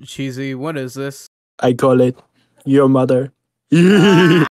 Cheesy, what is this? I call it your mother.